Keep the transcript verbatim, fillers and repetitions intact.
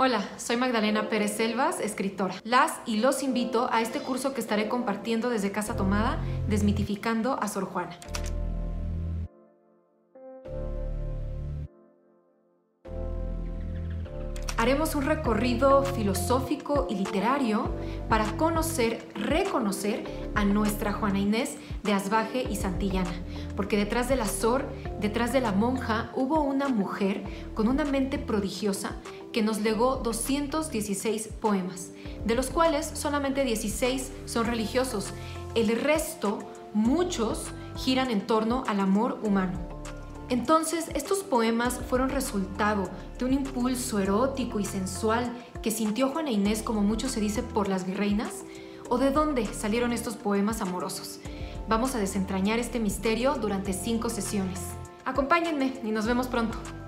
Hola, soy Magdalena Pérez Selvas, escritora. Las y los invito a este curso que estaré compartiendo desde Casa Tomada, desmitificando a Sor Juana. Haremos un recorrido filosófico y literario para conocer, reconocer a nuestra Juana Inés de Asbaje y Santillana, porque detrás de la Sor, detrás de la monja, hubo una mujer con una mente prodigiosa que nos legó doscientos dieciséis poemas, de los cuales solamente dieciséis son religiosos. El resto, muchos, giran en torno al amor humano. Entonces, estos poemas fueron resultado de un impulso erótico y sensual que sintió Juana Inés, como mucho se dice, por las virreinas. ¿O de dónde salieron estos poemas amorosos? Vamos a desentrañar este misterio durante cinco sesiones. Acompáñenme y nos vemos pronto.